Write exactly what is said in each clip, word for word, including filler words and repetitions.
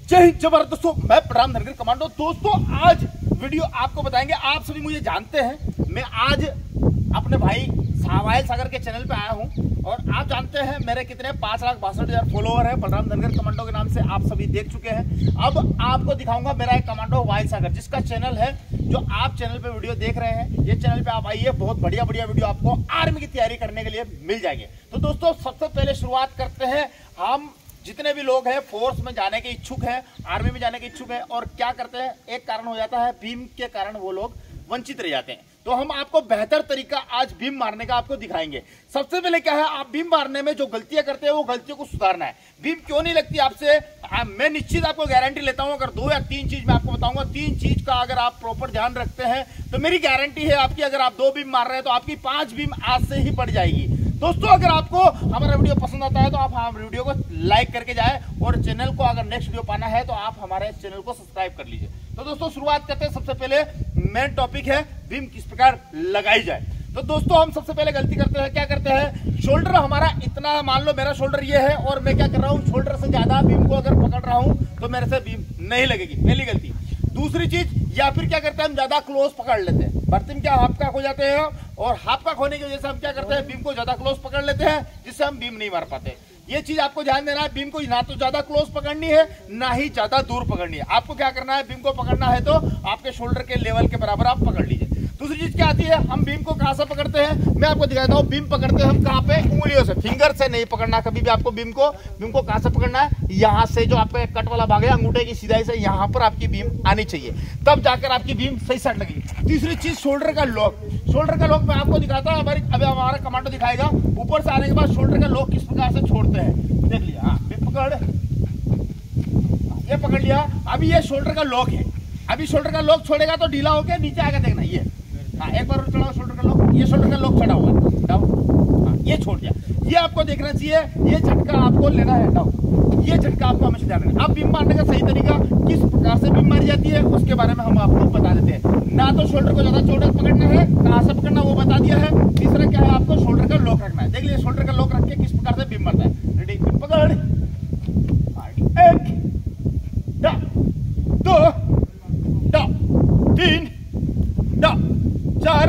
जय हिंद जबरदस्त दोस्तों, मैं प्रणाम धनगर कमांडो। दोस्तों आज वीडियो आपको बताएंगे, आप सभी मुझे जानते हैं, मैं आज अपने भाई सावायल सागर के चैनल पे आया हूं और आप जानते हैं मेरे कितने पांच लाख बासठ हजार फॉलोअर हैं बलराम धनगर कमांडो के नाम से, आप सभी देख चुके हैं। अब आपको दिखाऊंगा मेरा एक कमांडो वायल सागर, जिसका चैनल है, जो आप चैनल पे वीडियो देख रहे हैं, ये चैनल पे आप आइए, बहुत बढ़िया बढ़िया वीडियो आपको आर्मी की तैयारी करने के लिए मिल जाएंगे। तो दोस्तों सबसे पहले शुरुआत करते हैं, हम जितने भी लोग हैं फोर्स में जाने के इच्छुक हैं, आर्मी में जाने के इच्छुक हैं, और क्या करते हैं, एक कारण हो जाता है बीम के कारण वो लोग वंचित रह जाते हैं। तो हम आपको बेहतर तरीका आज बीम मारने का आपको दिखाएंगे। सबसे पहले क्या है, आप बीम मारने में जो गलतियां करते हैं वो गलतियों को सुधारना है। बीम क्यों नहीं लगती आपसे, आ, मैं निश्चित आपको गारंटी लेता हूं, अगर दो या तीन चीज मैं आपको बताऊंगा, तीन चीज का अगर आप प्रॉपर ध्यान रखते हैं तो मेरी गारंटी है आपकी, अगर आप दो बीम मार रहे हैं तो आपकी पांच बीम आज से ही बढ़ जाएगी। दोस्तों अगर आपको हमारा वीडियो पसंद आता है तो आप हमारे वीडियो को लाइक करके जाए, और चैनल को अगर नेक्स्ट वीडियो पाना है तो आप हमारे चैनल को सब्सक्राइब कर लीजिए। तो दोस्तों शुरुआत करते हैं, सबसे पहले मेन टॉपिक है बीम किस प्रकार लगाई जाए। तो दोस्तों हम सबसे पहले गलती करते हैं, क्या करते हैं, शोल्डर हमारा इतना, मान लो मेरा शोल्डर ये है और मैं क्या कर रहा हूँ, शोल्डर से ज्यादा बीम को अगर पकड़ रहा हूँ तो मेरे से बीम नहीं लगेगी, पहली गलती। दूसरी चीज, या फिर क्या करते हैं, हम ज्यादा क्लोज पकड़ लेते हैं, भर्ती में क्या हाफ का खो जाते हैं, और हाफ का खोने की वजह से हम क्या करते हैं, बीम को ज्यादा क्लोज पकड़ लेते हैं, जिससे हम बीम नहीं मार पाते। ये चीज आपको ध्यान देना है, बीम को ना तो ज्यादा क्लोज पकड़नी है, ना ही ज्यादा दूर पकड़नी है। आपको क्या करना है, बीम को पकड़ना है तो आपके शोल्डर के लेवल के बराबर आप पकड़ लीजिए। दूसरी चीज क्या आती है, हम बीम को कहां से पकड़ते हैं, मैं आपको दिखाता हूं। बीम पकड़ते हैं हम कहां पे, उंगलियों से, फिंगर से नहीं पकड़ना कभी भी आपको बीम को। बीम को कहां से पकड़ना है, यहां से, जो आपका कट वाला भाग है अंगूठे की सिधाई से यहां पर आपकी बीम आनी चाहिए, तब जाकर आपकी बीम सही सेट लगेगी। तीसरी चीज, शोल्डर का लॉक। शोल्डर का लॉक मैं आपको दिखाता हूं, हमारी अभी हमारा कमांडो दिखाएगा। ऊपर से आने के बाद शोल्डर का लॉक किस प्रकार से छोड़ते हैं, देख लिया, हाँ पकड़, ये पकड़ लिया। अभी ये शोल्डर का लॉक है, अभी शोल्डर का लॉक छोड़ेगा तो ढीला होकर नीचे आएगा, देखना ये, हाँ एक बार चढ़ाओ शोल्डर का लॉक, ये शोल्डर का लॉक चढ़ा हुआ है, डाउन, हाँ ये छोड़ दिया। ये आपको देखना चाहिए, ये झटका आपको लेना है, डाउन, ये झटका आपको हमेशा ध्यान रखना। अब बीम मारने का सही तरीका, किस प्रकार से बीम मारी जाती है उसके बारे में हम आपको बता देते हैं। ना तो शोल्डर को ज्यादा चौड़ा पकड़ना है, कहां से पकड़ना वो बता दिया है। तीसरा क्या है, आपको शोल्डर का लॉक रखना है। देख लिया, शोल्डर का लॉक रख के किस प्रकार से बीम मारता है। रेडी, पकड़, एक, दो, दो, तीन, चार,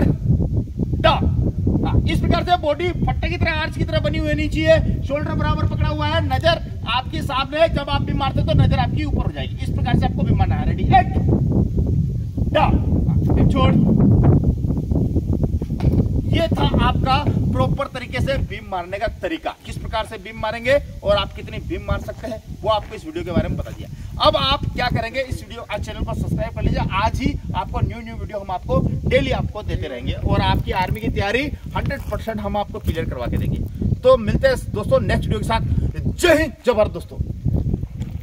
इस प्रकार से बॉडी फट्टे की तरह, आर्च की तरह बनी हुई होनी चाहिए। शोल्डर बराबर पकड़ा हुआ है, नजर आपके सामने, जब आप भी मारते तो नजर आपकी ऊपर हो जाएगी। इस प्रकार से आपको भी मारना है। रेडी, एक, दो, छोड़। ये था आपका प्रॉपर तरीके से बीम मारने का तरीका। किस प्रकार से बीम मारेंगे और आप कितनी बीम मार सकते हैं वो आपको इस वीडियो के बारे में बता दिया। अब आप क्या करेंगे, इस वीडियो आज चैनल को सब्सक्राइब कर लीजिए। आज ही आपको न्यू न्यू वीडियो हम आपको डेली आपको देते रहेंगे, और आपकी आर्मी की तैयारी हंड्रेड परसेंट हम आपको क्लियर करवा के देंगे। तो मिलते हैं दोस्तों नेक्स्ट वीडियो के साथ। जय हिंद जबरदस्त दोस्तों।